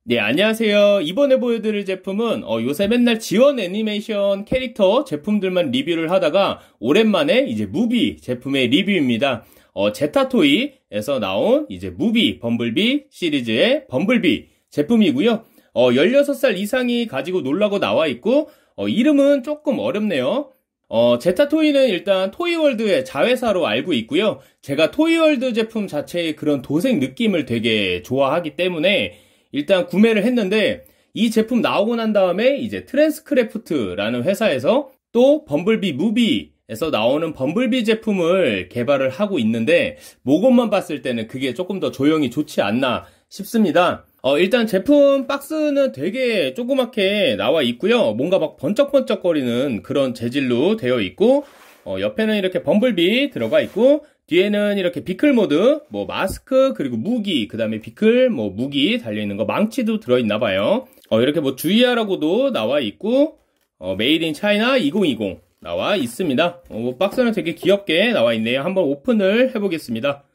네, 안녕하세요. 이번에 보여드릴 제품은 요새 맨날 지원 애니메이션 캐릭터 제품들만 리뷰를 하다가 오랜만에 이제 무비 제품의 리뷰입니다. 제타토이에서 나온 이제 무비 범블비 시리즈의 범블비 제품이고요. 16살 이상이 가지고 놀라고 나와 있고 이름은 조금 어렵네요. 제타토이는 일단 토이월드의 자회사로 알고 있고요. 제가 토이월드 제품 자체의 그런 도색 느낌을 되게 좋아하기 때문에 일단 구매를 했는데, 이 제품 나오고 난 다음에 이제 트랜스크래프트라는 회사에서 또 범블비 무비에서 나오는 범블비 제품을 개발을 하고 있는데, 모건만 봤을 때는 그게 조금 더 조형이 좋지 않나 싶습니다. 일단 제품 박스는 되게 조그맣게 나와 있고요. 뭔가 막 번쩍번쩍거리는 그런 재질로 되어 있고, 옆에는 이렇게 범블비 들어가 있고, 뒤에는 이렇게 비클 모드, 마스크, 그리고 무기, 그 다음에 비클, 무기 달려있는 거, 망치도 들어있나봐요. 이렇게 주의하라고도 나와 있고, 메이드 인 차이나 2020 나와 있습니다. 박스는 되게 귀엽게 나와 있네요. 한번 오픈을 해보겠습니다.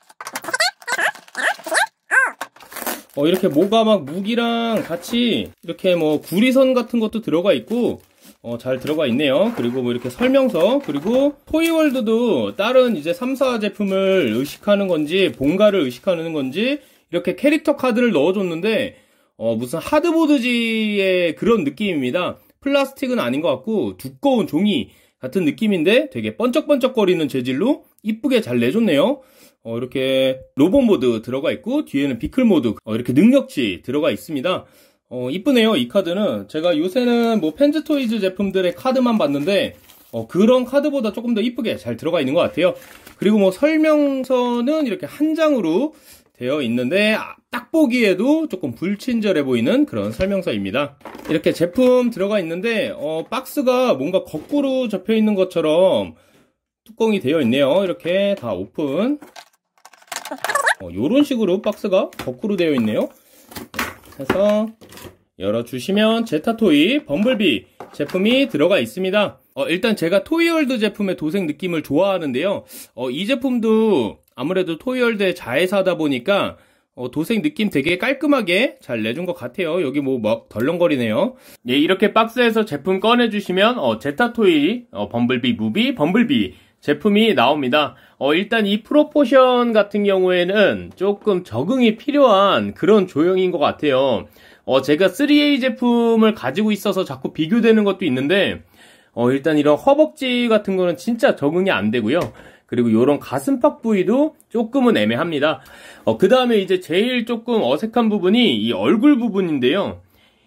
이렇게 뭐가 막 무기랑 같이 이렇게 구리선 같은 것도 들어가 있고, 잘 들어가 있네요. 그리고 이렇게 설명서, 그리고 토이월드도 다른 이제 3사 제품을 의식하는 건지 본가를 의식하는 건지 이렇게 캐릭터 카드를 넣어줬는데 무슨 하드보드지의 그런 느낌입니다. 플라스틱은 아닌 것 같고 두꺼운 종이 같은 느낌인데 되게 번쩍번쩍거리는 재질로 이쁘게 잘 내줬네요. 이렇게 로봇 모드 들어가 있고 뒤에는 비클 모드, 이렇게 능력치 들어가 있습니다. 이쁘네요. 이 카드는 제가 요새는 펜즈토이즈 제품들의 카드만 봤는데 그런 카드보다 조금 더 이쁘게 잘 들어가 있는 것 같아요. 그리고 설명서는 이렇게 한 장으로 되어 있는데 딱 보기에도 조금 불친절해 보이는 그런 설명서입니다. 이렇게 제품 들어가 있는데 박스가 뭔가 거꾸로 접혀 있는 것처럼 뚜껑이 되어 있네요. 이렇게 다 오픈. 요런 식으로 박스가 거꾸로 되어 있네요. 해서 열어주시면 제타토이 범블비 제품이 들어가 있습니다. 일단 제가 토이월드 제품의 도색 느낌을 좋아하는데요. 이 제품도 아무래도 토이월드의 자회사다 보니까 도색 느낌 되게 깔끔하게 잘 내준 것 같아요. 여기 막 덜렁거리네요. 예, 이렇게 박스에서 제품 꺼내주시면 제타토이 범블비 무비 범블비 제품이 나옵니다. 일단 이 프로포션 같은 경우에는 조금 적응이 필요한 그런 조형인 것 같아요. 제가 3A 제품을 가지고 있어서 자꾸 비교되는 것도 있는데, 일단 이런 허벅지 같은 거는 진짜 적응이 안 되고요. 그리고 이런 가슴팍 부위도 조금은 애매합니다. 그 다음에 이제 제일 조금 어색한 부분이 이 얼굴 부분인데요.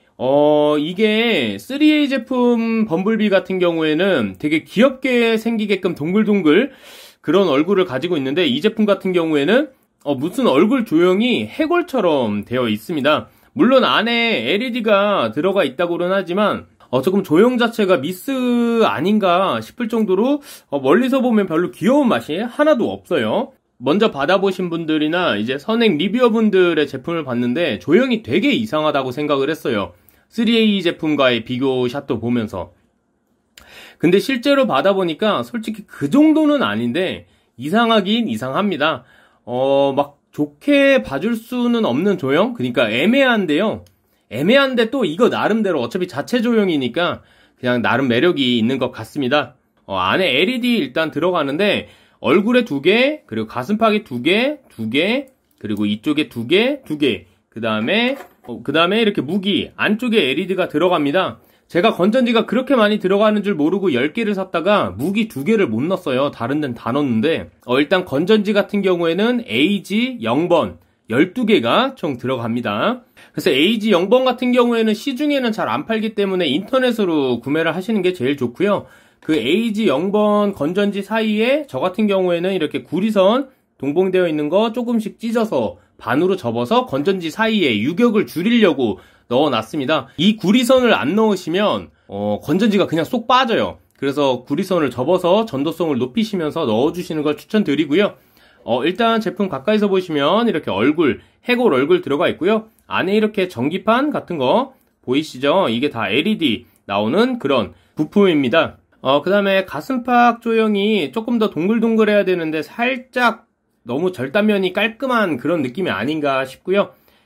이게 3A 제품 범블비 같은 경우에는 되게 귀엽게 생기게끔 동글동글 그런 얼굴을 가지고 있는데, 이 제품 같은 경우에는 무슨 얼굴 조형이 해골처럼 되어 있습니다. 물론 안에 LED가 들어가 있다고는 하지만 조금 조형 자체가 미스 아닌가 싶을 정도로 멀리서 보면 별로 귀여운 맛이 하나도 없어요. 먼저 받아보신 분들이나 이제 선행 리뷰어분들의 제품을 봤는데 조형이 되게 이상하다고 생각을 했어요. 3A 제품과의 비교샷도 보면서. 근데 실제로 받아보니까 솔직히 그 정도는 아닌데 이상하긴 이상합니다. 막 좋게 봐줄 수는 없는 조형? 그러니까 애매한데요. 애매한데 또 이거 나름대로 어차피 자체 조형이니까 그냥 나름 매력이 있는 것 같습니다. 안에 LED 일단 들어가는데 얼굴에 2개, 그리고 가슴팍에 2개, 2개, 그리고 이쪽에 2개, 2개. 그 다음에 이렇게 무기 안쪽에 LED가 들어갑니다. 제가 건전지가 그렇게 많이 들어가는 줄 모르고 10개를 샀다가 무기 2개를 못 넣었어요. 다른 데는 다 넣었는데 일단 건전지 같은 경우에는 AG 0번 12개가 총 들어갑니다. 그래서 AG 0번 같은 경우에는 시중에는 잘 안 팔기 때문에 인터넷으로 구매를 하시는 게 제일 좋고요. 그 AG 0번 건전지 사이에 저 같은 경우에는 이렇게 구리선 동봉되어 있는 거 조금씩 찢어서 반으로 접어서 건전지 사이에 유격을 줄이려고 넣어놨습니다. 이 구리선을 안 넣으시면 건전지가 그냥 쏙 빠져요. 그래서 구리선을 접어서 전도성을 높이시면서 넣어주시는 걸 추천드리고요. 일단 제품 가까이서 보시면 이렇게 해골 얼굴 들어가 있고요. 안에 이렇게 전기판 같은 거 보이시죠? 이게 다 LED 나오는 그런 부품입니다. 그 다음에 가슴팍 조형이 조금 더 동글동글해야 되는데 살짝 너무 절단면이 깔끔한 그런 느낌이 아닌가 싶고요.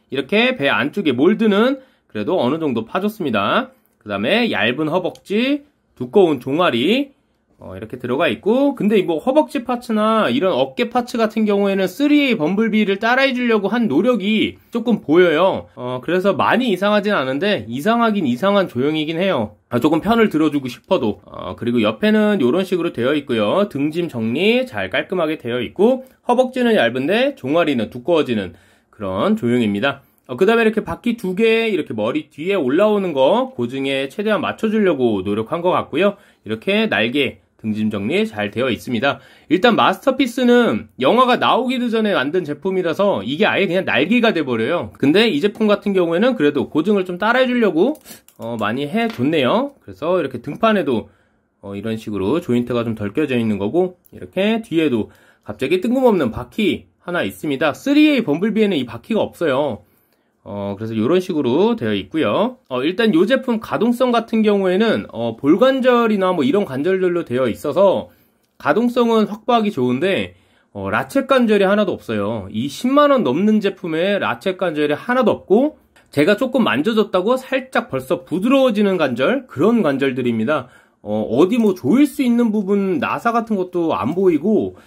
이렇게 배 안쪽에 몰드는 그래도 어느 정도 파줬습니다. 그 다음에 얇은 허벅지, 두꺼운 종아리, 이렇게 들어가 있고, 근데 뭐 허벅지 파츠나 이런 어깨 파츠 같은 경우에는 3A 범블비를 따라해 주려고 한 노력이 조금 보여요. 그래서 많이 이상하진 않은데 이상하긴 이상한 조형이긴 해요. 조금 편을 들어주고 싶어도. 그리고 옆에는 이런 식으로 되어 있고요. 등짐 정리 잘 깔끔하게 되어 있고, 허벅지는 얇은데 종아리는 두꺼워지는 그런 조형입니다. 그 다음에 이렇게 바퀴 2개 이렇게 머리 뒤에 올라오는 거 고증에 최대한 맞춰주려고 노력한 것 같고요. 이렇게 날개 등짐 정리 잘 되어 있습니다. 일단 마스터피스는 영화가 나오기도 전에 만든 제품이라서 이게 아예 그냥 날개가 돼버려요. 근데 이 제품 같은 경우에는 그래도 고증을 좀 따라해 주려고 많이 해줬네요. 그래서 이렇게 등판에도 이런 식으로 조인트가 좀 덜 껴져 있는 거고, 이렇게 뒤에도 갑자기 뜬금없는 바퀴 하나 있습니다. 3A 범블비에는 이 바퀴가 없어요. 그래서 이런 식으로 되어 있고요. 일단 이 제품 가동성 같은 경우에는 볼관절이나 뭐 이런 관절들로 되어 있어서 가동성은 확보하기 좋은데 라쳇 관절이 하나도 없어요. 이 10만원 넘는 제품에 라쳇 관절이 하나도 없고, 제가 조금 만져줬다고 살짝 벌써 부드러워지는 관절, 그런 관절들입니다. 어디 뭐 조일 수 있는 부분 나사 같은 것도 안 보이고,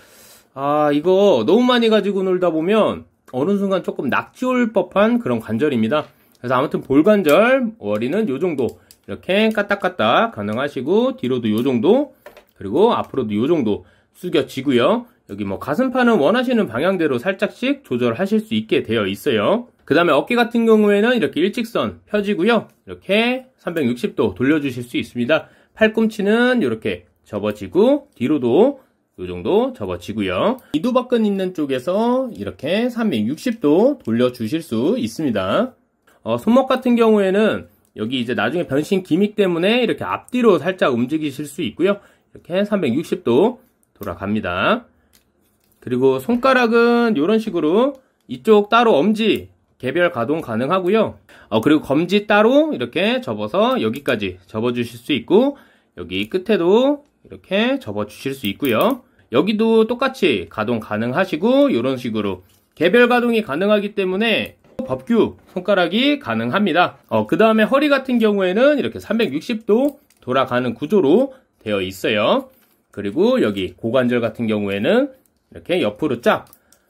이거 너무 많이 가지고 놀다 보면 어느 순간 조금 낙지 올 법한 그런 관절입니다. 그래서 아무튼 볼관절 머리는 요 정도 이렇게 까딱까딱 가능하시고, 뒤로도 요 정도, 그리고 앞으로도 요 정도 숙여지고요. 여기 뭐 가슴판은 원하시는 방향대로 살짝씩 조절하실 수 있게 되어 있어요. 그 다음에 어깨 같은 경우에는 이렇게 일직선 펴지고요. 이렇게 360도 돌려주실 수 있습니다. 팔꿈치는 이렇게 접어지고, 뒤로도 이 정도 접어지고요. 이두박근 있는 쪽에서 이렇게 360도 돌려주실 수 있습니다. 손목 같은 경우에는 여기 이제 나중에 변신 기믹 때문에 이렇게 앞뒤로 살짝 움직이실 수 있고요. 이렇게 360도 돌아갑니다. 그리고 손가락은 이런 식으로 이쪽 따로 엄지 개별 가동 가능하고요. 그리고 검지 따로 이렇게 접어서 여기까지 접어주실 수 있고, 여기 끝에도 이렇게 접어주실 수 있고요. 여기도 똑같이 가동 가능하시고, 이런 식으로 개별 가동이 가능하기 때문에 법규 손가락이 가능합니다. 그 다음에 허리 같은 경우에는 이렇게 360도 돌아가는 구조로 되어 있어요. 그리고 여기 고관절 같은 경우에는 이렇게 옆으로 쫙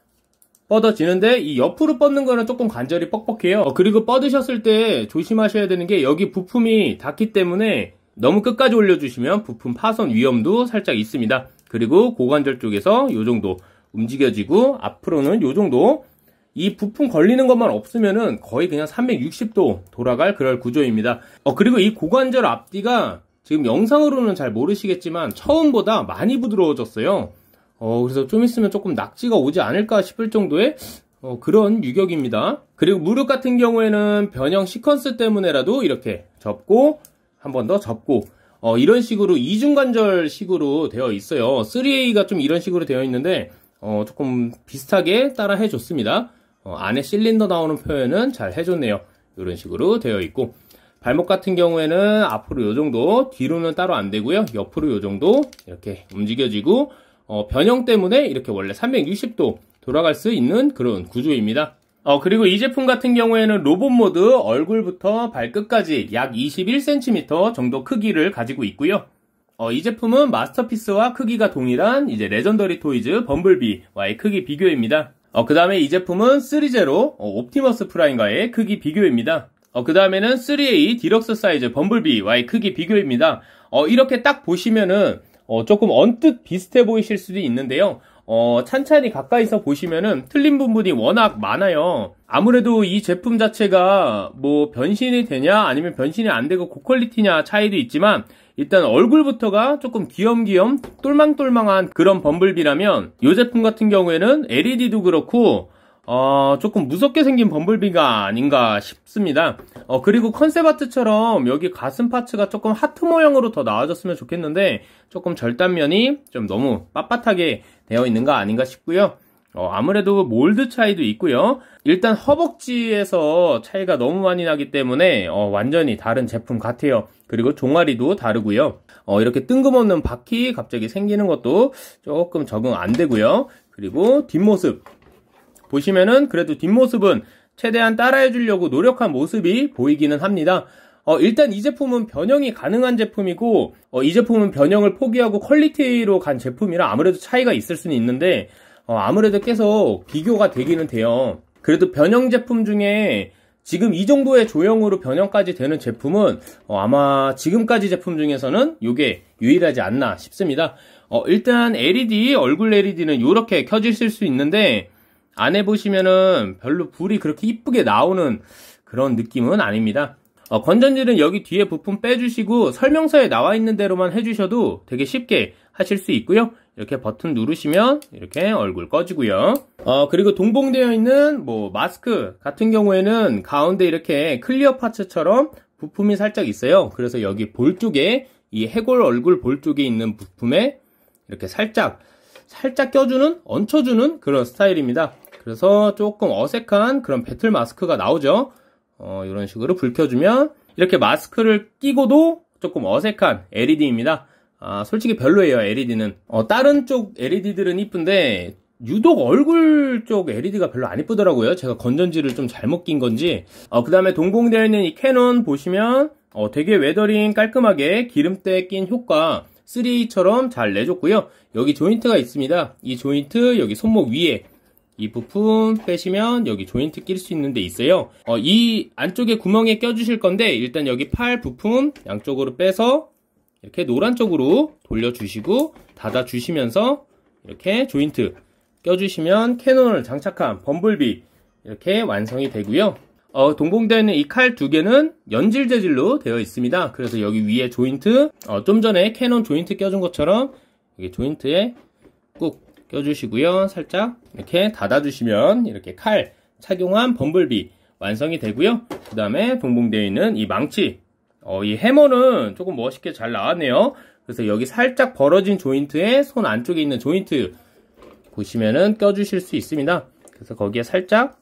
뻗어지는데, 이 옆으로 뻗는 거는 조금 관절이 뻑뻑해요. 그리고 뻗으셨을 때 조심하셔야 되는 게, 여기 부품이 닿기 때문에 너무 끝까지 올려주시면 부품 파손 위험도 살짝 있습니다. 그리고 고관절 쪽에서 요 정도 움직여지고, 앞으로는 요 정도, 이 부품 걸리는 것만 없으면은 거의 그냥 360도 돌아갈 그럴 구조입니다. 그리고 이 고관절 앞뒤가 지금 영상으로는 잘 모르시겠지만 처음보다 많이 부드러워졌어요. 그래서 좀 있으면 조금 낙지가 오지 않을까 싶을 정도의 그런 유격입니다. 그리고 무릎 같은 경우에는 변형 시퀀스 때문에라도 이렇게 접고 한 번 더 접고, 이런 식으로 이중관절 식으로 되어 있어요. 3A가 좀 이런 식으로 되어 있는데 조금 비슷하게 따라 해줬습니다. 안에 실린더 나오는 표현은 잘 해줬네요. 이런 식으로 되어 있고, 발목 같은 경우에는 앞으로 요 정도, 뒤로는 따로 안 되고요. 옆으로 요 정도 이렇게 움직여지고, 변형 때문에 이렇게 원래 360도 돌아갈 수 있는 그런 구조입니다. 그리고 이 제품 같은 경우에는 로봇 모드 얼굴부터 발끝까지 약 21cm 정도 크기를 가지고 있고요. 이 제품은 마스터피스와 크기가 동일한 이제 레전더리 토이즈 범블비와의 크기 비교입니다. 그 다음에 이 제품은 3제로 옵티머스 프라임과의 크기 비교입니다. 그 다음에는 3A 디럭스 사이즈 범블비와의 크기 비교입니다. 이렇게 딱 보시면은 조금 언뜻 비슷해 보이실 수도 있는데요. 찬찬히 가까이서 보시면은 틀린 부분이 워낙 많아요. 아무래도 이 제품 자체가 뭐 변신이 되냐 아니면 변신이 안 되고 고퀄리티냐 차이도 있지만, 일단 얼굴부터가 조금 귀염귀염 똘망똘망한 그런 범블비라면, 이 제품 같은 경우에는 LED도 그렇고 조금 무섭게 생긴 범블비가 아닌가 싶습니다. 그리고 컨셉 아트처럼 여기 가슴 파츠가 조금 하트 모양으로 더 나와줬으면 좋겠는데, 조금 절단면이 좀 너무 빳빳하게 되어 있는 거 아닌가 싶고요. 아무래도 몰드 차이도 있고요. 일단 허벅지에서 차이가 너무 많이 나기 때문에 완전히 다른 제품 같아요. 그리고 종아리도 다르고요. 이렇게 뜬금없는 바퀴 갑자기 생기는 것도 조금 적응 안 되고요. 그리고 뒷모습 보시면은 그래도 뒷모습은 최대한 따라해 주려고 노력한 모습이 보이기는 합니다. 일단 이 제품은 변형이 가능한 제품이고, 이 제품은 변형을 포기하고 퀄리티로 간 제품이라 아무래도 차이가 있을 수는 있는데, 아무래도 계속 비교가 되기는 돼요. 그래도 변형 제품 중에 지금 이 정도의 조형으로 변형까지 되는 제품은 아마 지금까지 제품 중에서는 이게 유일하지 않나 싶습니다. 일단 LED, 얼굴 LED는 이렇게 켜지실 수 있는데 안에 보시면은 별로 불이 그렇게 이쁘게 나오는 그런 느낌은 아닙니다. 건전지는 여기 뒤에 부품 빼주시고 설명서에 나와 있는 대로만 해주셔도 되게 쉽게 하실 수 있고요. 이렇게 버튼 누르시면 이렇게 얼굴 꺼지고요. 그리고 동봉되어 있는 뭐 마스크 같은 경우에는 가운데 이렇게 클리어 파츠처럼 부품이 살짝 있어요. 그래서 여기 볼 쪽에 이 해골 얼굴 볼 쪽에 있는 부품에 이렇게 살짝 껴주는, 얹혀주는 그런 스타일입니다. 그래서 조금 어색한 그런 배틀 마스크가 나오죠. 이런 식으로 불 켜주면 이렇게 마스크를 끼고도 조금 어색한 LED입니다. 솔직히 별로예요, LED는. 다른 쪽 LED들은 이쁜데 유독 얼굴 쪽 LED가 별로 안 이쁘더라고요. 제가 건전지를 좀 잘못 낀 건지. 그 다음에 동봉되어 있는 이 캐논 보시면 되게 웨더링 깔끔하게 기름때 낀 효과 3A처럼 잘 내줬고요. 여기 조인트가 있습니다. 이 조인트 여기 손목 위에 이 부품 빼시면 여기 조인트 낄 수 있는 데 있어요. 이 안쪽에 구멍에 껴주실 건데 일단 여기 팔 부품 양쪽으로 빼서 이렇게 노란 쪽으로 돌려주시고 닫아주시면서 이렇게 조인트 껴주시면 캐논을 장착한 범블비 이렇게 완성이 되고요. 동봉되어 있는 이 칼 두 개는 연질 재질로 되어 있습니다. 그래서 여기 위에 조인트 좀 전에 캐논 조인트 껴준 것처럼 여기 조인트에 꾹 껴주시고요. 살짝 이렇게 닫아주시면 이렇게 칼 착용한 범블비 완성이 되고요. 그 다음에 동봉되어 있는 이 망치, 이 해머는 조금 멋있게 잘 나왔네요. 그래서 여기 살짝 벌어진 조인트에 손 안쪽에 있는 조인트 보시면은 껴주실 수 있습니다. 그래서 거기에 살짝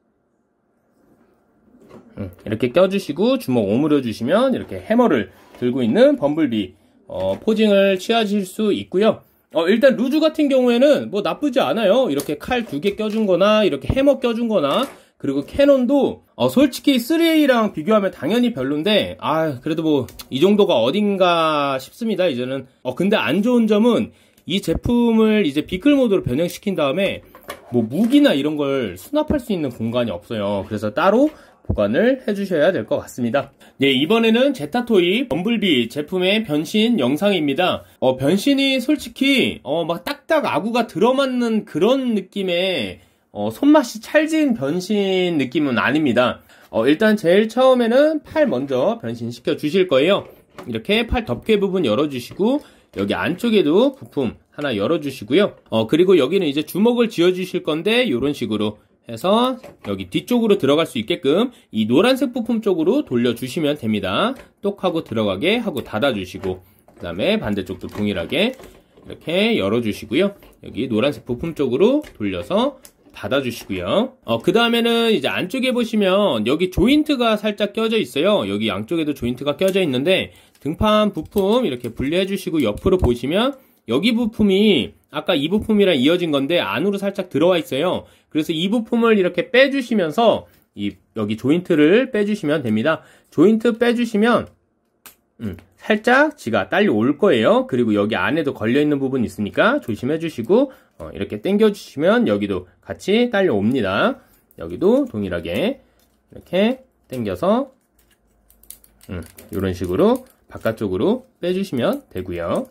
이렇게 껴주시고 주먹 오므려 주시면 이렇게 해머를 들고 있는 범블비 포징을 취하실 수 있고요. 일단 루즈 같은 경우에는 뭐 나쁘지 않아요. 이렇게 칼 두 개 껴준 거나 이렇게 해머 껴준 거나 그리고 캐논도 솔직히 3A랑 비교하면 당연히 별론데 그래도 뭐 이 정도가 어딘가 싶습니다. 이제는 근데 안 좋은 점은 이 제품을 이제 비클 모드로 변형시킨 다음에 뭐 무기나 이런 걸 수납할 수 있는 공간이 없어요. 그래서 따로 보관을 해주셔야 될 것 같습니다. 네, 이번에는 제타토이 범블비 제품의 변신 영상입니다. 변신이 솔직히 막 딱딱 아구가 들어맞는 그런 느낌의 손맛이 찰진 변신 느낌은 아닙니다. 일단 제일 처음에는 팔 먼저 변신시켜 주실 거예요. 이렇게 팔 덮개 부분 열어주시고 여기 안쪽에도 부품 하나 열어주시고요. 그리고 여기는 이제 주먹을 지어 주실 건데 이런 식으로 해서 여기 뒤쪽으로 들어갈 수 있게끔 이 노란색 부품 쪽으로 돌려주시면 됩니다. 똑 하고 들어가게 하고 닫아주시고 그 다음에 반대쪽도 동일하게 이렇게 열어주시고요. 여기 노란색 부품 쪽으로 돌려서 닫아주시고요. 그 다음에는 이제 안쪽에 보시면 여기 조인트가 살짝 껴져 있어요. 여기 양쪽에도 조인트가 껴져 있는데 등판 부품 이렇게 분리해 주시고 옆으로 보시면 여기 부품이 아까 이 부품이랑 이어진 건데 안으로 살짝 들어와 있어요. 그래서 이 부품을 이렇게 빼주시면서 여기 조인트를 빼주시면 됩니다. 조인트 빼주시면 살짝 지가 딸려올 거예요. 그리고 여기 안에도 걸려있는 부분이 있으니까 조심해 주시고 이렇게 당겨 주시면 여기도 같이 딸려옵니다. 여기도 동일하게 이렇게 당겨서 이런 식으로 바깥쪽으로 빼주시면 되고요.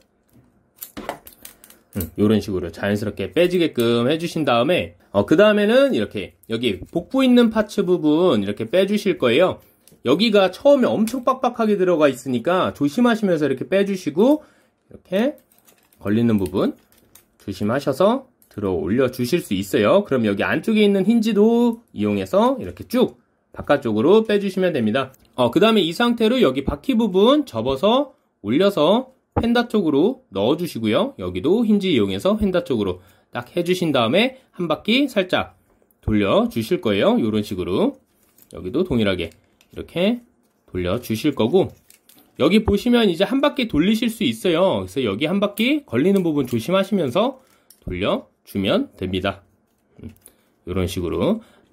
이런 식으로 자연스럽게 빼지게끔 해주신 다음에 그 다음에는 이렇게 여기 복부 있는 파츠 부분 이렇게 빼주실 거예요. 여기가 처음에 엄청 빡빡하게 들어가 있으니까 조심하시면서 이렇게 빼주시고 이렇게 걸리는 부분 조심하셔서 들어 올려 주실 수 있어요. 그럼 여기 안쪽에 있는 힌지도 이용해서 이렇게 쭉 바깥쪽으로 빼주시면 됩니다. 그 다음에 이 상태로 여기 바퀴 부분 접어서 올려서 펜다 쪽으로 넣어주시고요. 여기도 힌지 이용해서 펜다 쪽으로 딱 해주신 다음에 한 바퀴 살짝 돌려주실 거예요. 이런 식으로 여기도 동일하게 이렇게 돌려주실 거고 여기 보시면 이제 한 바퀴 돌리실 수 있어요. 그래서 여기 한 바퀴 걸리는 부분 조심하시면서 돌려주면 됩니다. 이런 식으로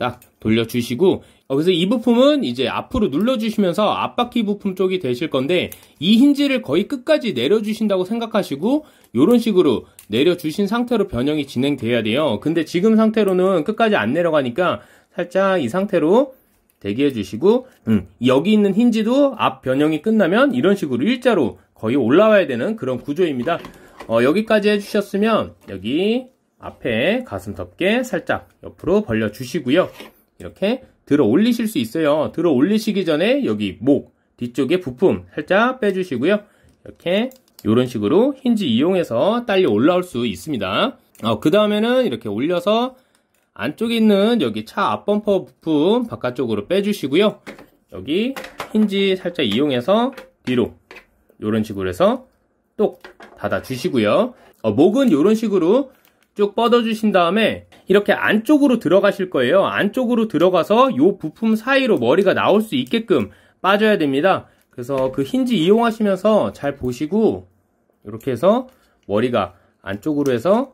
딱 돌려주시고, 그래서 이 부품은 이제 앞으로 눌러주시면서 앞바퀴 부품 쪽이 되실 건데, 이 힌지를 거의 끝까지 내려주신다고 생각하시고 이런 식으로 내려주신 상태로 변형이 진행돼야 돼요. 근데 지금 상태로는 끝까지 안 내려가니까 살짝 이 상태로 대기해 주시고, 여기 있는 힌지도 앞 변형이 끝나면 이런 식으로 일자로 거의 올라와야 되는 그런 구조입니다. 여기까지 해주셨으면 여기 앞에 가슴 덮개 살짝 옆으로 벌려 주시고요. 이렇게 들어 올리실 수 있어요. 들어 올리시기 전에 여기 목 뒤쪽에 부품 살짝 빼주시고요. 이렇게 이런 식으로 힌지 이용해서 딸려 올라올 수 있습니다. 그 다음에는 이렇게 올려서 안쪽에 있는 여기 차 앞범퍼 부품 바깥쪽으로 빼주시고요. 여기 힌지 살짝 이용해서 뒤로 이런 식으로 해서 똑 닫아 주시고요. 목은 이런 식으로 쭉 뻗어 주신 다음에 이렇게 안쪽으로 들어가실 거예요. 안쪽으로 들어가서 이 부품 사이로 머리가 나올 수 있게끔 빠져야 됩니다. 그래서 그 힌지 이용하시면서 잘 보시고 이렇게 해서 머리가 안쪽으로 해서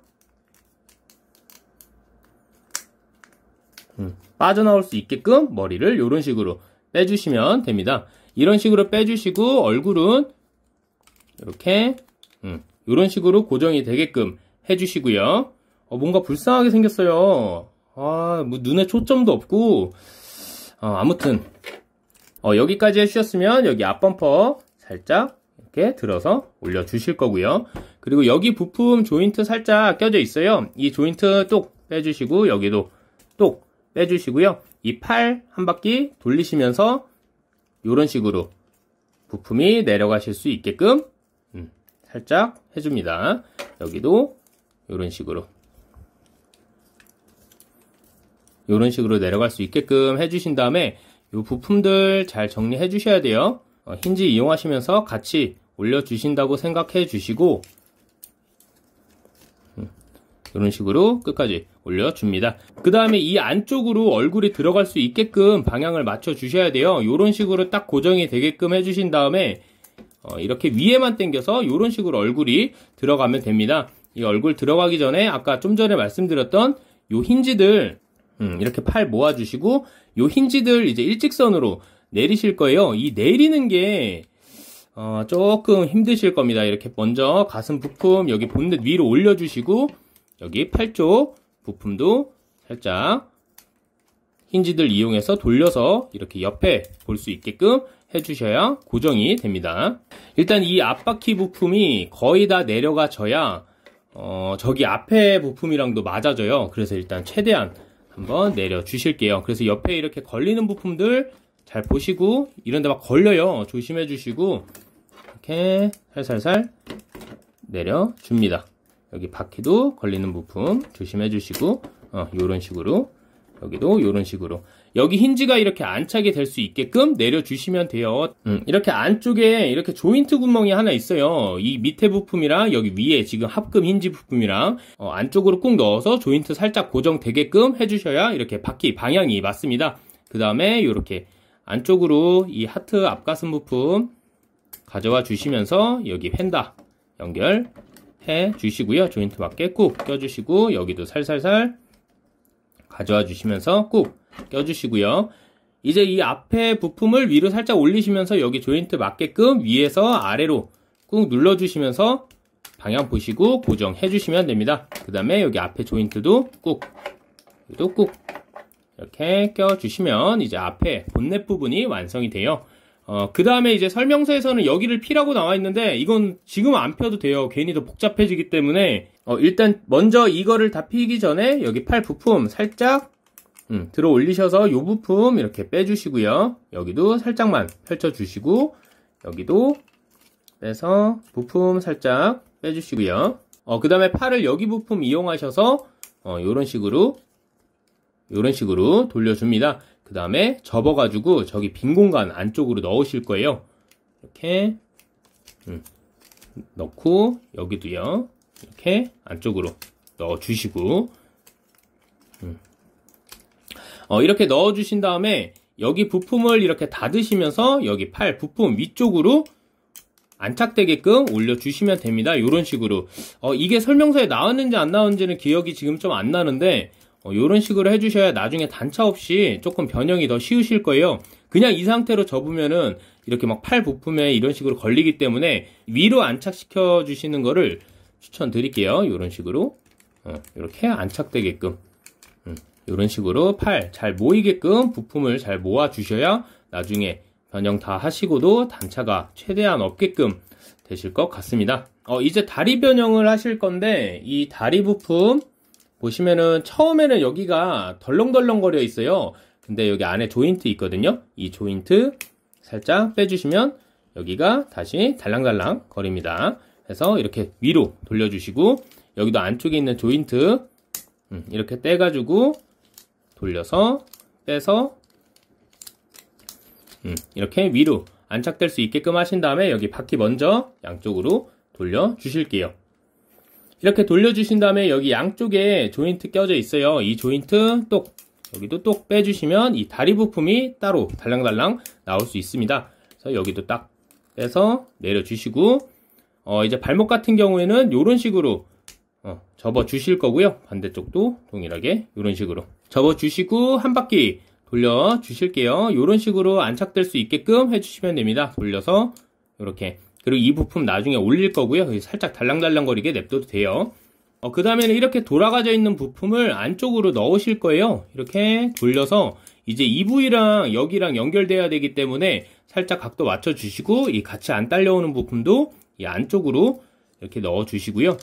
빠져나올 수 있게끔 머리를 이런 식으로 빼주시면 됩니다. 이런 식으로 빼주시고 얼굴은 이렇게 이런 식으로 고정이 되게끔 해주시고요. 뭔가 불쌍하게 생겼어요. 뭐 눈에 초점도 없고. 아무튼 여기까지 해주셨으면 여기 앞범퍼 살짝 이렇게 들어서 올려주실 거고요. 그리고 여기 부품 조인트 살짝 껴져 있어요. 이 조인트 똑 빼주시고 여기도 똑 빼주시고요. 이 팔 한 바퀴 돌리시면서 이런 식으로 부품이 내려가실 수 있게끔 살짝 해줍니다. 여기도 이런 식으로 내려갈 수 있게끔 해주신 다음에 이 부품들 잘 정리해 주셔야 돼요. 힌지 이용하시면서 같이 올려주신다고 생각해 주시고 이런 식으로 끝까지 올려줍니다. 그 다음에 이 안쪽으로 얼굴이 들어갈 수 있게끔 방향을 맞춰 주셔야 돼요. 이런 식으로 딱 고정이 되게끔 해주신 다음에 이렇게 위에만 당겨서 이런 식으로 얼굴이 들어가면 됩니다. 이 얼굴 들어가기 전에 아까 좀 전에 말씀드렸던 요 힌지들 이렇게 팔 모아주시고 요 힌지들 이제 일직선으로 내리실 거예요. 이 내리는 게 조금 힘드실 겁니다. 이렇게 먼저 가슴 부품 여기 본넷 위로 올려주시고 여기 팔 쪽 부품도 살짝 힌지들 이용해서 돌려서 이렇게 옆에 볼 수 있게끔 해주셔야 고정이 됩니다. 일단 이 앞바퀴 부품이 거의 다 내려가져야 저기 앞에 부품이랑도 맞아져요. 그래서 일단 최대한 한번 내려 주실게요. 그래서 옆에 이렇게 걸리는 부품들 잘 보시고 이런 데 막 걸려요. 조심해 주시고 이렇게 살살살 내려 줍니다. 여기 바퀴도 걸리는 부품 조심해 주시고 요런 식으로 여기도 요런 식으로 여기 힌지가 이렇게 안착이 될 수 있게끔 내려주시면 돼요. 이렇게 안쪽에 이렇게 조인트 구멍이 하나 있어요. 이 밑에 부품이랑 여기 위에 지금 합금 힌지 부품이랑 안쪽으로 꾹 넣어서 조인트 살짝 고정되게끔 해주셔야 이렇게 바퀴 방향이 맞습니다. 그 다음에 이렇게 안쪽으로 이 하트 앞가슴 부품 가져와 주시면서 여기 펜다 연결해 주시고요. 조인트 맞게 꾹 껴주시고 여기도 살살살 가져와 주시면서 꾹 껴주시고요. 이제 이 앞에 부품을 위로 살짝 올리시면서 여기 조인트 맞게끔 위에서 아래로 꾹 눌러주시면서 방향 보시고 고정해 주시면 됩니다. 그 다음에 여기 앞에 조인트도 꾹 이렇게 껴주시면 이제 앞에 본넷 부분이 완성이 돼요. 그 다음에 이제 설명서에서는 여기를 피라고 나와 있는데 이건 지금 안 펴도 돼요. 괜히 더 복잡해지기 때문에 일단 먼저 이거를 다 피기 전에 여기 팔 부품 살짝 들어 올리셔서 요 부품 이렇게 빼주시고요. 여기도 살짝만 펼쳐주시고 여기도 빼서 부품 살짝 빼주시고요. 그 다음에 팔을 여기 부품 이용하셔서 요런 식으로 돌려줍니다. 그 다음에 접어가지고 저기 빈 공간 안쪽으로 넣으실 거예요. 이렇게 넣고 여기도요. 이렇게 안쪽으로 넣어주시고 이렇게 넣어주신 다음에 여기 부품을 이렇게 닫으시면서 여기 팔 부품 위쪽으로 안착되게끔 올려주시면 됩니다. 이런 식으로 이게 설명서에 나왔는지 안 나왔는지는 기억이 지금 좀 안 나는데 요런 식으로 해주셔야 나중에 단차 없이 조금 변형이 더 쉬우실 거예요. 그냥 이 상태로 접으면은 이렇게 막 팔 부품에 이런 식으로 걸리기 때문에 위로 안착시켜 주시는 거를 추천드릴게요. 요런 식으로 이렇게 안착되게끔 이런 식으로 팔 잘 모이게끔 부품을 잘 모아 주셔야 나중에 변형 다 하시고도 단차가 최대한 없게끔 되실 것 같습니다. 이제 다리 변형을 하실 건데 이 다리 부품 보시면은 처음에는 여기가 덜렁덜렁 거려 있어요. 근데 여기 안에 조인트 있거든요. 이 조인트 살짝 빼주시면 여기가 다시 달랑달랑 거립니다. 그래서 이렇게 위로 돌려주시고 여기도 안쪽에 있는 조인트 이렇게 떼가지고 돌려서 빼서 이렇게 위로 안착될 수 있게끔 하신 다음에 여기 바퀴 먼저 양쪽으로 돌려 주실게요. 이렇게 돌려 주신 다음에 여기 양쪽에 조인트 껴져 있어요. 이 조인트 똑 여기도 똑 빼주시면 이 다리 부품이 따로 달랑달랑 나올 수 있습니다. 그래서 여기도 딱 빼서 내려 주시고 이제 발목 같은 경우에는 이런 식으로 접어 주실 거고요. 반대쪽도 동일하게 이런 식으로 접어 주시고 한 바퀴 돌려 주실게요. 이런 식으로 안착될 수 있게끔 해주시면 됩니다. 돌려서 이렇게. 그리고 이 부품 나중에 올릴 거고요. 살짝 달랑달랑거리게 냅둬도 돼요. 그 다음에는 이렇게 돌아가져 있는 부품을 안쪽으로 넣으실 거예요. 이렇게 돌려서 이제 이 부위랑 여기랑 연결돼야 되기 때문에 살짝 각도 맞춰 주시고 이 같이 안 딸려오는 부품도 이 안쪽으로 이렇게 넣어 주시고요.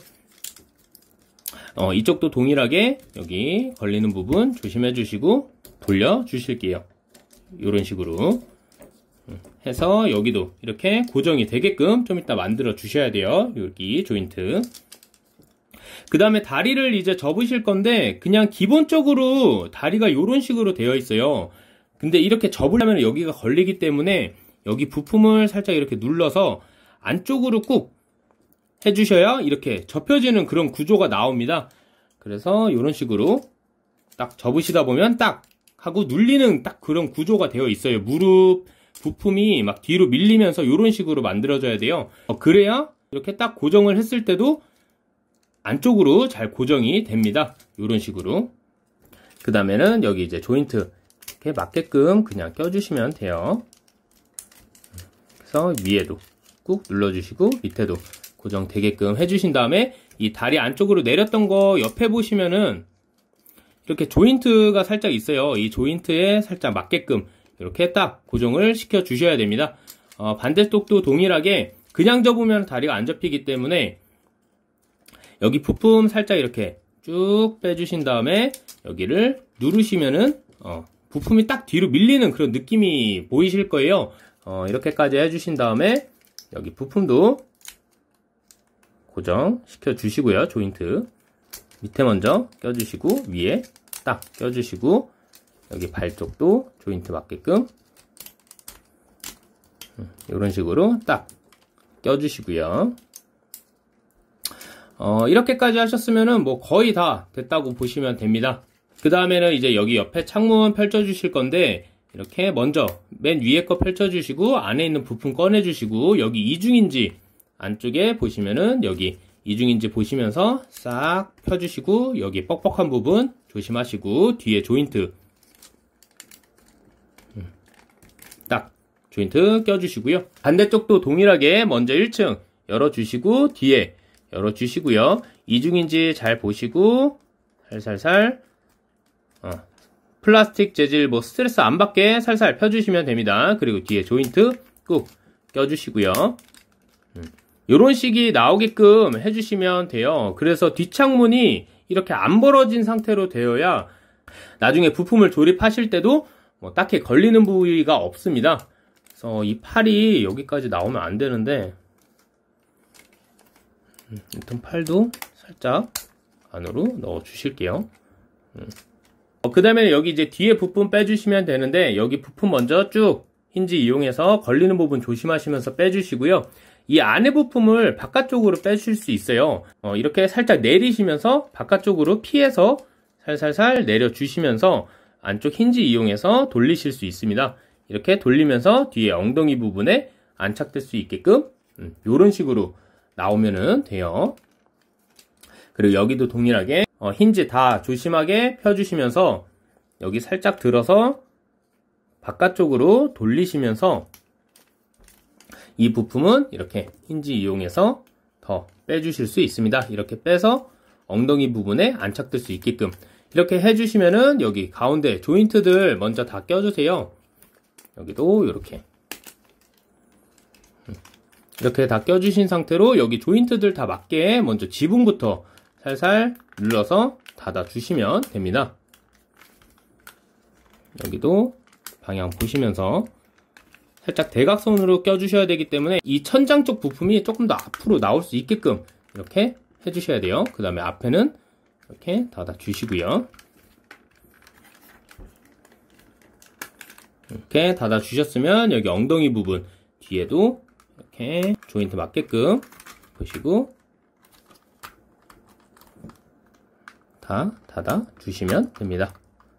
이쪽도 동일하게 여기 걸리는 부분 조심해 주시고 돌려 주실게요. 이런 식으로 해서 여기도 이렇게 고정이 되게끔 좀 이따 만들어 주셔야 돼요. 여기 조인트. 그 다음에 다리를 이제 접으실 건데 그냥 기본적으로 다리가 이런 식으로 되어 있어요. 근데 이렇게 접으려면 여기가 걸리기 때문에 여기 부품을 살짝 이렇게 눌러서 안쪽으로 꾹 해주셔야 이렇게 접혀지는 그런 구조가 나옵니다. 그래서 이런 식으로 딱 접으시다 보면 딱 하고 눌리는 딱 그런 구조가 되어 있어요. 무릎 부품이 막 뒤로 밀리면서 이런 식으로 만들어져야 돼요. 그래야 이렇게 딱 고정을 했을 때도 안쪽으로 잘 고정이 됩니다. 이런 식으로. 그 다음에는 여기 이제 조인트 이렇게 맞게끔 그냥 껴주시면 돼요. 그래서 위에도 꾹 눌러주시고 밑에도 고정되게끔 해주신 다음에 이 다리 안쪽으로 내렸던 거 옆에 보시면은 이렇게 조인트가 살짝 있어요. 이 조인트에 살짝 맞게끔 이렇게 딱 고정을 시켜 주셔야 됩니다. 반대쪽도 동일하게 그냥 접으면 다리가 안 접히기 때문에 여기 부품 살짝 이렇게 쭉 빼주신 다음에 여기를 누르시면은 부품이 딱 뒤로 밀리는 그런 느낌이 보이실 거예요. 이렇게까지 해주신 다음에 여기 부품도 고정시켜 주시고요. 조인트 밑에 먼저 껴주시고 위에 딱 껴주시고 여기 발 쪽도 조인트 맞게끔 이런 식으로 딱 껴주시고요. 이렇게까지 하셨으면은 뭐 거의 다 됐다고 보시면 됩니다. 그 다음에는 이제 여기 옆에 창문 펼쳐 주실 건데 이렇게 먼저 맨 위에 거 펼쳐 주시고 안에 있는 부품 꺼내 주시고 여기 이중인지 안쪽에 보시면은 여기 이중인지 보시면서 싹 펴주시고 여기 뻑뻑한 부분 조심하시고 뒤에 조인트 딱 조인트 껴주시고요. 반대쪽도 동일하게 먼저 1층 열어주시고 뒤에 열어주시고요. 이중인지 잘 보시고 살살살 플라스틱 재질 뭐 스트레스 안 받게 살살 펴주시면 됩니다. 그리고 뒤에 조인트 꾹 껴주시고요. 요런 식이 나오게끔 해주시면 돼요. 그래서 뒷창문이 이렇게 안 벌어진 상태로 되어야 나중에 부품을 조립하실 때도 뭐 딱히 걸리는 부위가 없습니다. 그래서 이 팔이 여기까지 나오면 안 되는데 일단 팔도 살짝 안으로 넣어 주실게요. 그 다음에 여기 이제 뒤에 부품 빼주시면 되는데 여기 부품 먼저 쭉 힌지 이용해서 걸리는 부분 조심하시면서 빼주시고요. 이 안에 부품을 바깥쪽으로 빼실 수 있어요. 이렇게 살짝 내리시면서 바깥쪽으로 피해서 살살살 내려주시면서 안쪽 힌지 이용해서 돌리실 수 있습니다. 이렇게 돌리면서 뒤에 엉덩이 부분에 안착될 수 있게끔 이런 식으로 나오면은 돼요. 그리고 여기도 동일하게 힌지 다 조심하게 펴주시면서 여기 살짝 들어서 바깥쪽으로 돌리시면서 이 부품은 이렇게 힌지 이용해서 더 빼주실 수 있습니다. 이렇게 빼서 엉덩이 부분에 안착될 수 있게끔 이렇게 해주시면은 여기 가운데 조인트들 먼저 다 껴주세요. 여기도 이렇게 다 껴주신 상태로 여기 조인트들 다 맞게 먼저 지붕부터 살살 눌러서 닫아주시면 됩니다. 여기도 방향 보시면서 살짝 대각선으로 껴주셔야 되기 때문에 이 천장 쪽 부품이 조금 더 앞으로 나올 수 있게끔 이렇게 해주셔야 돼요. 그 다음에 앞에는 이렇게 닫아주시고요. 이렇게 닫아주셨으면 여기 엉덩이 부분 뒤에도 이렇게 조인트 맞게끔 보시고 다 닫아주시면 됩니다.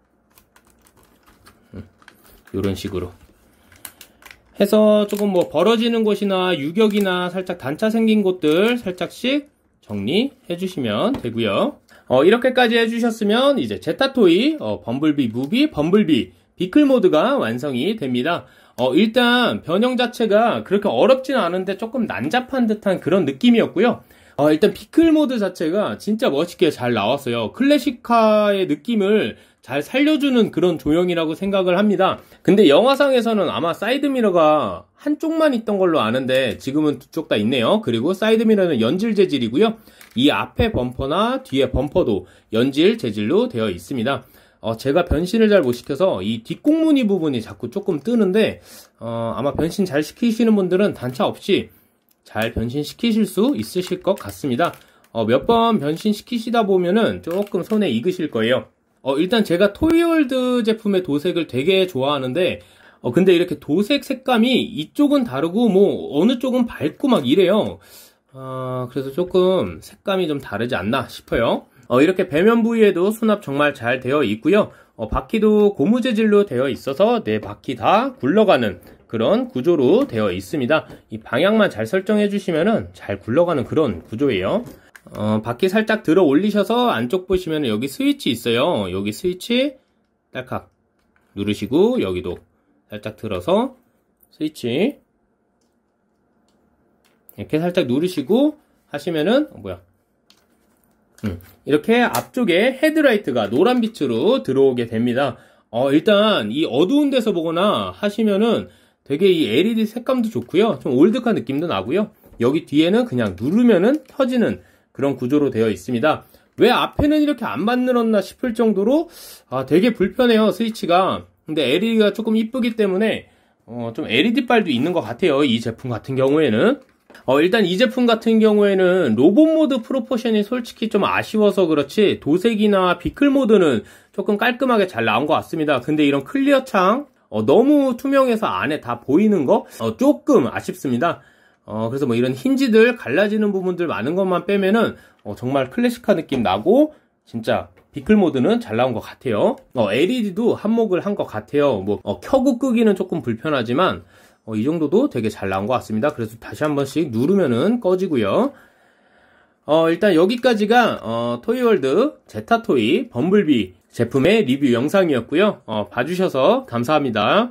이런 식으로 해서 조금 뭐 벌어지는 곳이나 유격이나 살짝 단차 생긴 곳들 살짝씩 정리해 주시면 되고요. 이렇게까지 해주셨으면 이제 제타토이 범블비 무비 범블비 비클 모드가 완성이 됩니다. 일단 변형 자체가 그렇게 어렵진 않은데 조금 난잡한 듯한 그런 느낌이었고요. 일단 비클 모드 자체가 진짜 멋있게 잘 나왔어요. 클래식카의 느낌을 잘 살려주는 그런 조형이라고 생각을 합니다. 근데 영화상에서는 아마 사이드미러가 한쪽만 있던 걸로 아는데 지금은 두 쪽 다 있네요. 그리고 사이드미러는 연질 재질이고요. 이 앞에 범퍼나 뒤에 범퍼도 연질 재질로 되어 있습니다. 제가 변신을 잘 못 시켜서 이 뒷공무늬 부분이 자꾸 조금 뜨는데 아마 변신 잘 시키시는 분들은 단차 없이 잘 변신시키실 수 있으실 것 같습니다. 몇 번 변신시키시다 보면은 조금 손에 익으실 거예요. 일단 제가 토이월드 제품의 도색을 되게 좋아하는데 근데 이렇게 도색 색감이 이쪽은 다르고 뭐 어느 쪽은 밝고 막 이래요. 그래서 조금 색감이 좀 다르지 않나 싶어요. 이렇게 배면 부위에도 수납 정말 잘 되어 있고요. 바퀴도 고무 재질로 되어 있어서 네 바퀴 다 굴러가는 그런 구조로 되어 있습니다. 이 방향만 잘 설정해 주시면은 잘 굴러가는 그런 구조예요. 바퀴 살짝 들어 올리셔서 안쪽 보시면 여기 스위치 있어요. 여기 스위치 딸칵 누르시고 여기도 살짝 들어서 스위치 이렇게 살짝 누르시고 하시면은 이렇게 앞쪽에 헤드라이트가 노란빛으로 들어오게 됩니다. 일단 이 어두운 데서 보거나 하시면은 되게 이 LED 색감도 좋고요. 좀 올드한 느낌도 나고요. 여기 뒤에는 그냥 누르면은 켜지는 그런 구조로 되어 있습니다. 왜 앞에는 이렇게 안 만들었나 싶을 정도로 되게 불편해요, 스위치가. 근데 LED가 조금 이쁘기 때문에 좀 LED빨도 있는 것 같아요, 이 제품 같은 경우에는. 일단 이 제품 같은 경우에는 로봇 모드 프로포션이 솔직히 좀 아쉬워서 그렇지 도색이나 비클 모드는 조금 깔끔하게 잘 나온 것 같습니다. 근데 이런 클리어 창 너무 투명해서 안에 다 보이는 거 조금 아쉽습니다. 그래서 뭐 이런 힌지들 갈라지는 부분들 많은 것만 빼면은 정말 클래식한 느낌 나고 진짜 비클 모드는 잘 나온 것 같아요. LED도 한몫을 한 것 같아요. 뭐 켜고 끄기는 조금 불편하지만 이 정도도 되게 잘 나온 것 같습니다. 그래서 다시 한 번씩 누르면은 꺼지고요. 일단 여기까지가 토이월드 제타토이 범블비 제품의 리뷰 영상이었고요. 봐주셔서 감사합니다.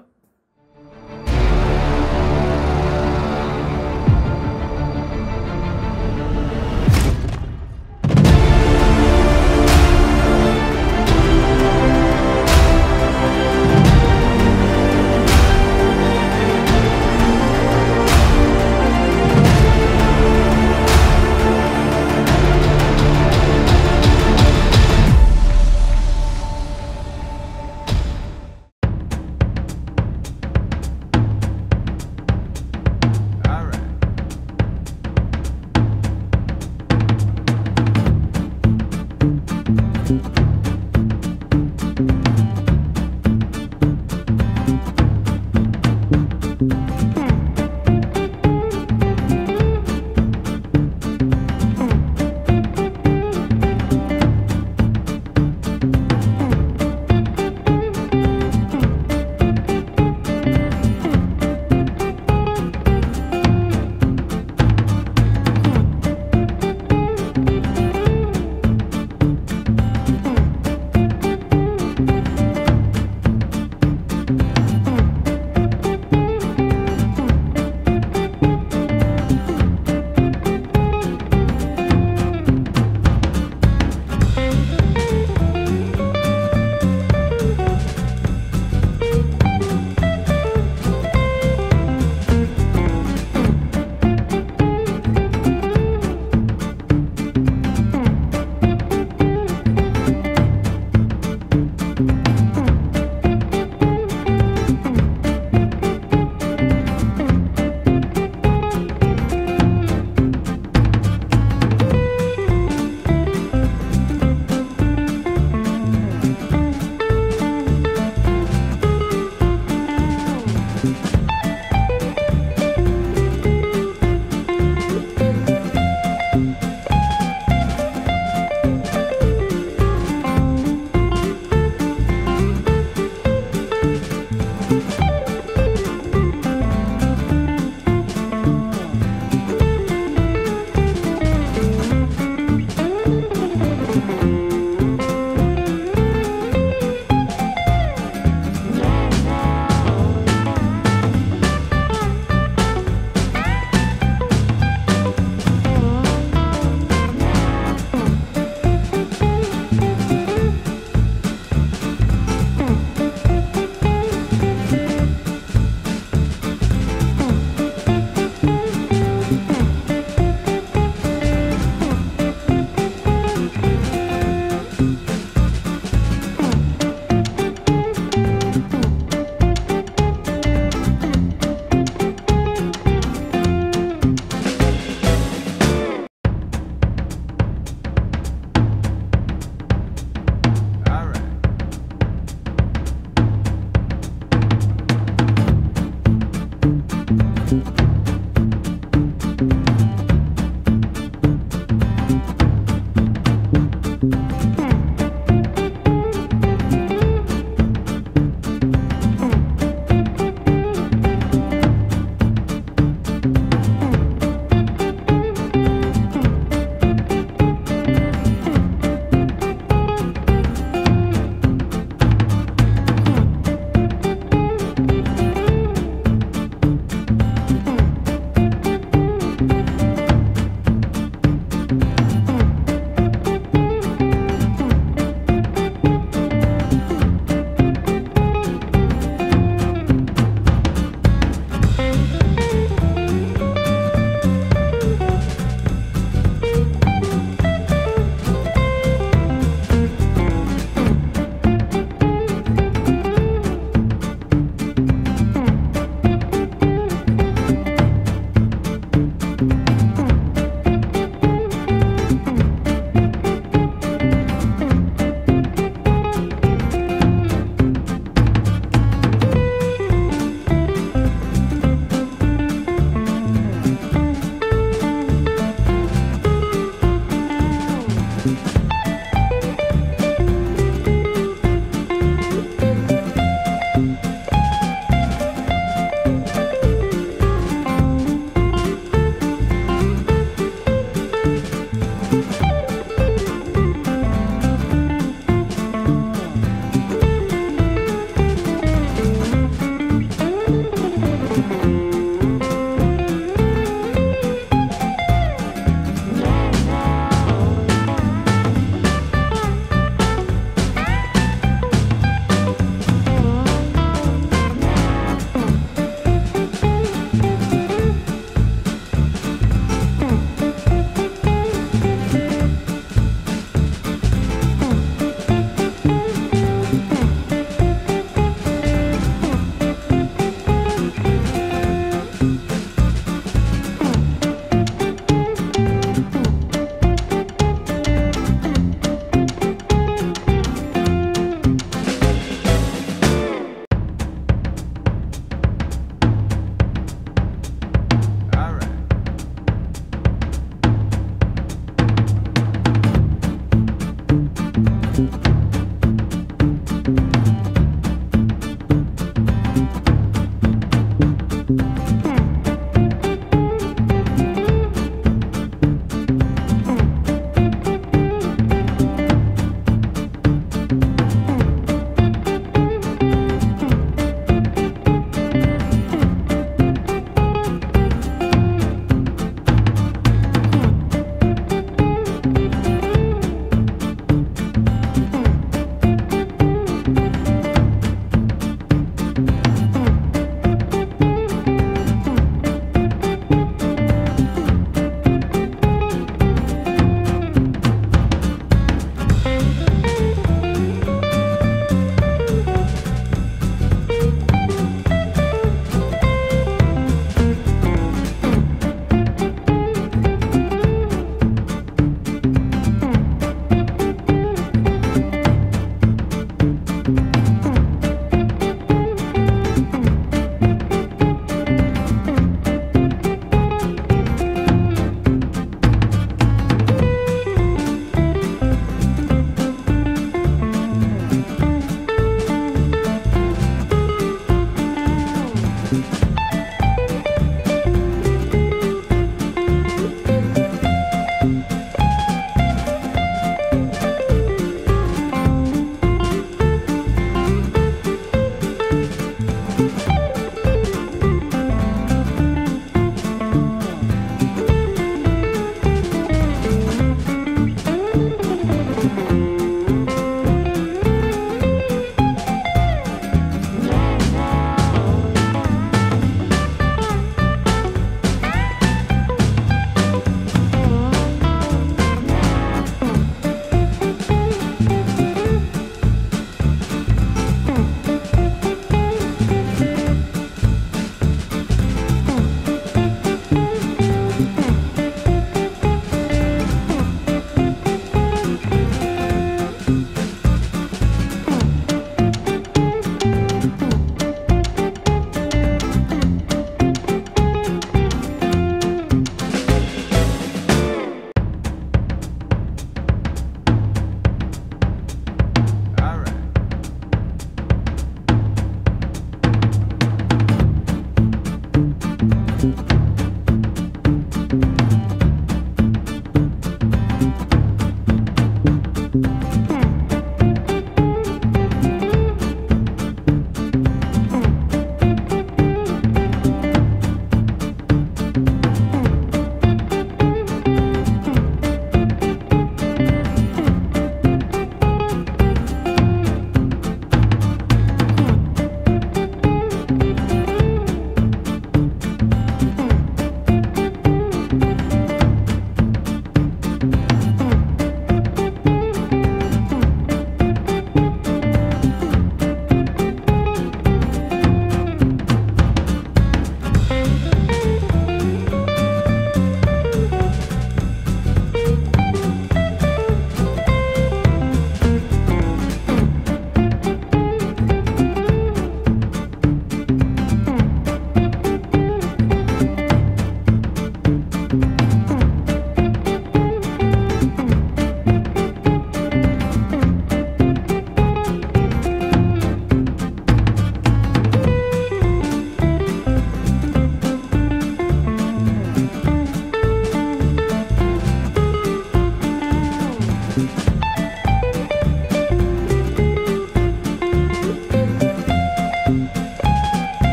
안녕.